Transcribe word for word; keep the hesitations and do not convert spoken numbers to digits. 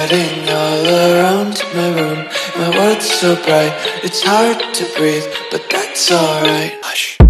Spreading all around my room, my world's so bright, it's hard to breathe, but that's alright. Hush.